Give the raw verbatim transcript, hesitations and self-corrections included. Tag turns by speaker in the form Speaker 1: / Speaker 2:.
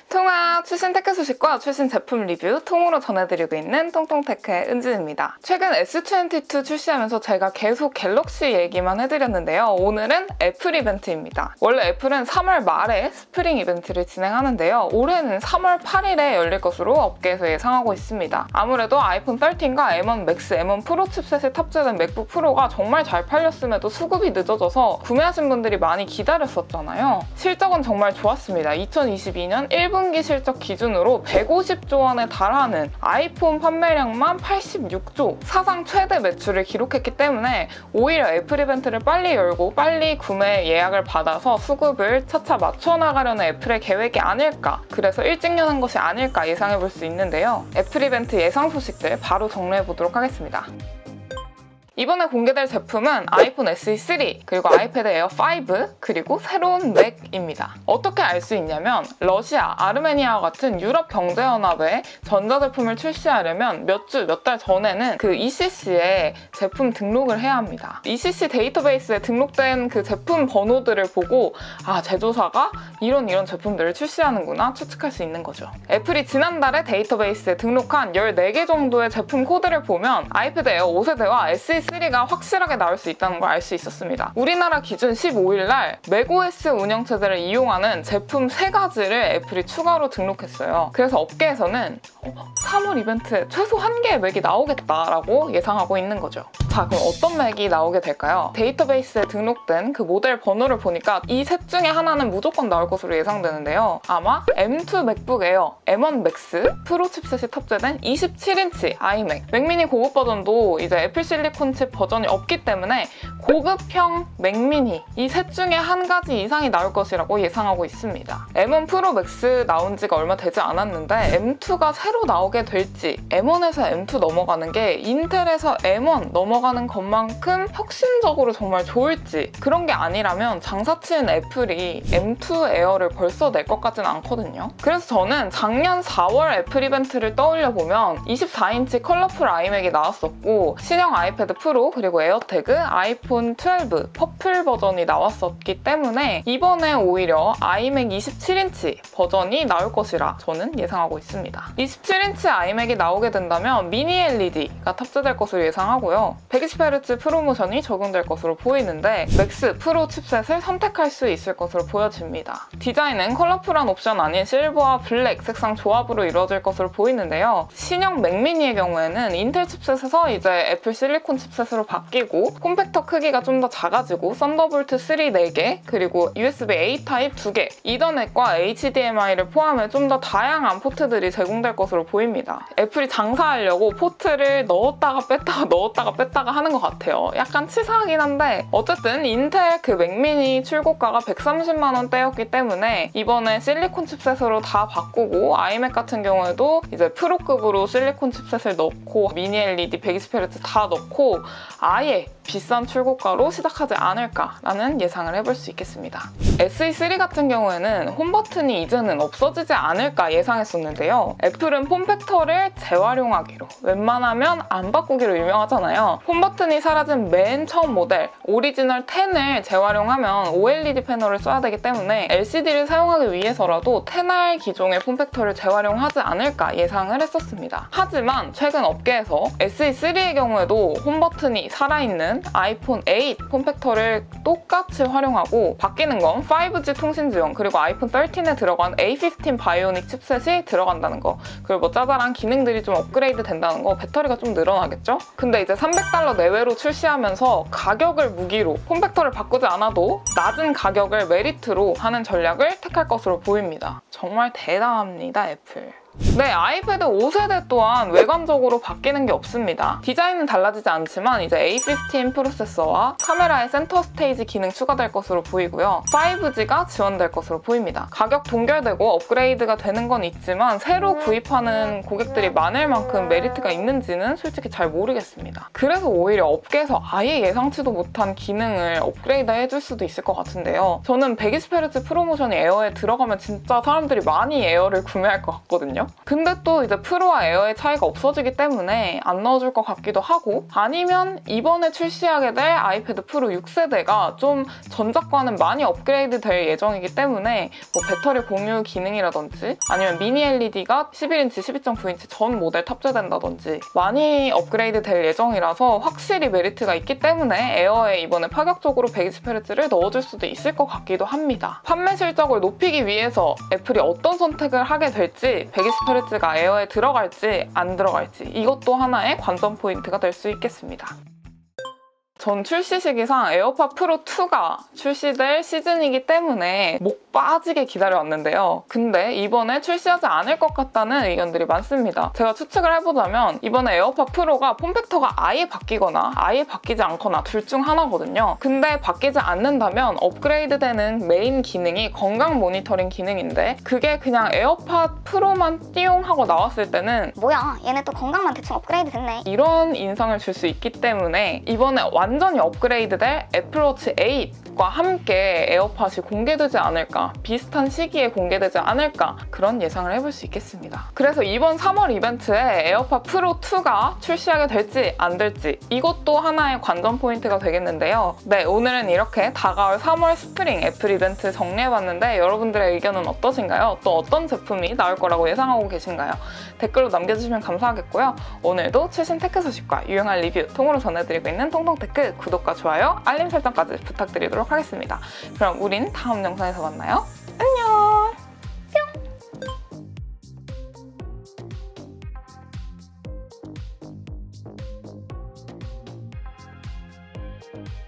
Speaker 1: 통화 최신 테크 소식과 최신 제품 리뷰 통으로 전해드리고 있는 통통테크의 은진입니다. 최근 에스 이십이 출시하면서 제가 계속 갤럭시 얘기만 해드렸는데요. 오늘은 애플 이벤트입니다. 원래 애플은 삼월 말에 스프링 이벤트를 진행하는데요. 올해는 삼월 팔일에 열릴 것으로 업계에서 예상하고 있습니다. 아무래도 아이폰 십삼과 엠 원 맥스, 엠 원 프로 칩셋이 탑재된 맥북 프로가 정말 잘 팔렸음에도 수급이 늦어져서 구매하신 분들이 많이 기다렸었잖아요. 실적은 정말 좋았습니다. 이천이십이 년 일 분기 실적 기준으로 백오십조 원에 달하는 아이폰 판매량만 팔십육조, 사상 최대 매출을 기록했기 때문에 오히려 애플 이벤트를 빨리 열고 빨리 구매 예약을 받아서 수급을 차차 맞춰나가려는 애플의 계획이 아닐까, 그래서 일찍 여는 것이 아닐까 예상해볼 수 있는데요. 애플 이벤트 예상 소식들 바로 정리해보도록 하겠습니다. 이번에 공개될 제품은 아이폰 에스이 쓰리, 그리고 아이패드 에어 오, 그리고 새로운 맥입니다. 어떻게 알 수 있냐면 러시아, 아르메니아와 같은 유럽 경제연합에 전자제품을 출시하려면 몇 주, 몇 달 전에는 그 이씨씨에 제품 등록을 해야 합니다. 이씨씨 데이터베이스에 등록된 그 제품 번호들을 보고 아, 제조사가 이런 이런 제품들을 출시하는구나 추측할 수 있는 거죠. 애플이 지난달에 데이터베이스에 등록한 열네 개 정도의 제품 코드를 보면 아이패드 에어 오 세대와 에스이 쓰리가 확실하게 나올 수 있다는 걸 알 수 있었습니다. 우리나라 기준 십오일 날 맥오에스 운영체제를 이용하는 제품 세 가지를 애플이 추가로 등록했어요. 그래서 업계에서는 어, 삼월 이벤트에 최소 한 개의 맥이 나오겠다라고 예상하고 있는 거죠. 자, 그럼 어떤 맥이 나오게 될까요? 데이터베이스에 등록된 그 모델 번호를 보니까 이 셋 중에 하나는 무조건 나올 것으로 예상되는데요. 아마 엠 투 맥북 에어, 엠 원 맥스, 프로 칩셋이 탑재된 이십칠 인치 아이맥, 맥미니 고급 버전도 이제 애플 실리콘 칩 버전이 없기 때문에 고급형 맥미니 이 셋 중에 한 가지 이상이 나올 것이라고 예상하고 있습니다. 엠 원 프로 맥스 나온 지가 얼마 되지 않았는데 엠 투가 새로 나오게 될지, 엠 원에서 엠 투 넘어가는 게 인텔에서 엠 원 넘어가는 것만큼 혁신적으로 정말 좋을지, 그런 게 아니라면 장사치는 애플이 엠 투 에어를 벌써 낼 것 같지는 않거든요. 그래서 저는 작년 사월 애플 이벤트를 떠올려보면 이십사 인치 컬러풀 아이맥이 나왔었고 신형 아이패드 프로 그리고 에어태그, 아이폰 십이 퍼플 버전이 나왔었기 때문에 이번에 오히려 아이맥 이십칠 인치 버전이 나올 것이라 저는 예상하고 있습니다. 이십칠 인치 아이맥이 나오게 된다면 미니 엘이디가 탑재될 것으로 예상하고요. 백이십 헤르츠 프로모션이 적용될 것으로 보이는데 맥스, 프로 칩셋을 선택할 수 있을 것으로 보여집니다. 디자인은 컬러풀한 옵션 아닌 실버와 블랙 색상 조합으로 이루어질 것으로 보이는데요. 신형 맥미니의 경우에는 인텔 칩셋에서 이제 애플 실리콘 칩셋으로 바뀌고 콤팩터 크기가 좀 더 작아지고 썬더볼트 쓰리 네 개, 그리고 유에스비 에이 타입 두 개, 이더넷과 에이치디엠아이를 포함해 좀 더 다양한 포트들이 제공될 것으로 보입니다. 애플이 장사하려고 포트를 넣었다가 뺐다가 넣었다가 뺐다가 하는 것 같아요. 약간 치사하긴 한데 어쨌든 인텔 그 맥미니 출고가가 백삼십만 원대였기 때문에 이번에 실리콘 칩셋으로 다 바꾸고 아이맥 같은 경우에도 이제 프로급으로 실리콘 칩셋을 넣고 미니 엘이디 백이십 헤르츠 다 넣고 아예 비싼 출고가로 시작하지 않을까라는 예상을 해볼 수 있겠습니다. 에스이 쓰리 같은 경우에는 홈 버튼이 이제는 없어지지 않을까 예상했었는데요. 애플은 폼팩터를 재활용하기로, 웬만하면 안 바꾸기로 유명하잖아요. 홈 버튼이 사라진 맨 처음 모델 오리지널 텐을 재활용하면 오엘이디 패널을 써야 되기 때문에 엘시디를 사용하기 위해서라도 텐 알 기종의 폼팩터를 재활용하지 않을까 예상을 했었습니다. 하지만 최근 업계에서 에스이 쓰리의 경우에도 홈 버튼이 살아있는 아이폰 에잇 폼팩터를 똑같이 활용하고 바뀌는 건 파이브지 통신 지원, 그리고 아이폰 십삼에 들어간 에이 십오 바이오닉 칩셋이 들어간다는 거, 그리고 뭐 짜잘한 기능들이 좀 업그레이드 된다는 거, 배터리가 좀 늘어나겠죠? 근데 이제 삼백 달러 내외로 출시하면서 가격을 무기로 폼팩터를 바꾸지 않아도 낮은 가격을 메리트로 하는 전략을 택할 것으로 보입니다. 정말 대단합니다, 애플. 네, 아이패드 오 세대 또한 외관적으로 바뀌는 게 없습니다. 디자인은 달라지지 않지만 이제 에이 십오 프로세서와 카메라의 센터 스테이지 기능 추가될 것으로 보이고요. 파이브지가 지원될 것으로 보입니다. 가격 동결되고 업그레이드가 되는 건 있지만 새로 구입하는 고객들이 많을 만큼 메리트가 있는지는 솔직히 잘 모르겠습니다. 그래서 오히려 업계에서 아예 예상치도 못한 기능을 업그레이드 해줄 수도 있을 것 같은데요. 저는 백이십 헤르츠 프로모션이 에어에 들어가면 진짜 사람들이 많이 에어를 구매할 것 같거든요. 근데 또 이제 프로와 에어의 차이가 없어지기 때문에 안 넣어줄 것 같기도 하고, 아니면 이번에 출시하게 될 아이패드 프로 육 세대가 좀 전작과는 많이 업그레이드 될 예정이기 때문에 뭐 배터리 공유 기능이라든지 아니면 미니 엘이디가 십일 인치, 십이 점 구 인치 전 모델 탑재된다든지 많이 업그레이드 될 예정이라서 확실히 메리트가 있기 때문에 에어에 이번에 파격적으로 백이십 헤르츠를 넣어줄 수도 있을 것 같기도 합니다. 판매 실적을 높이기 위해서 애플이 어떤 선택을 하게 될지, 백이십 헤르츠가 에어에 들어갈지 안 들어갈지, 이것도 하나의 관전 포인트가 될 수 있겠습니다. 전 출시 시기상 에어팟 프로 투가 출시될 시즌이기 때문에 목 빠지게 기다려왔는데요. 근데 이번에 출시하지 않을 것 같다는 의견들이 많습니다. 제가 추측을 해보자면 이번에 에어팟 프로가 폼팩터가 아예 바뀌거나 아예 바뀌지 않거나 둘 중 하나거든요. 근데 바뀌지 않는다면 업그레이드되는 메인 기능이 건강 모니터링 기능인데 그게 그냥 에어팟 프로만 띠용 하고 나왔을 때는
Speaker 2: 뭐야, 얘네 또 건강만 대충 업그레이드 됐네.
Speaker 1: 이런 인상을 줄 수 있기 때문에 이번에 완전히 업그레이드될 애플워치 에잇과 함께 에어팟이 공개되지 않을까, 비슷한 시기에 공개되지 않을까, 그런 예상을 해볼 수 있겠습니다. 그래서 이번 삼월 이벤트에 에어팟 프로 투가 출시하게 될지 안 될지, 이것도 하나의 관전 포인트가 되겠는데요. 네, 오늘은 이렇게 다가올 삼월 스프링 애플 이벤트 정리해봤는데 여러분들의 의견은 어떠신가요? 또 어떤 제품이 나올 거라고 예상하고 계신가요? 댓글로 남겨주시면 감사하겠고요. 오늘도 최신 테크 소식과 유용한 리뷰 통으로 전해드리고 있는 통통테크, 구독과 좋아요, 알림 설정까지 부탁드리도록 하겠습니다. 그럼 우린 다음 영상에서 만나요. 안녕! 뿅!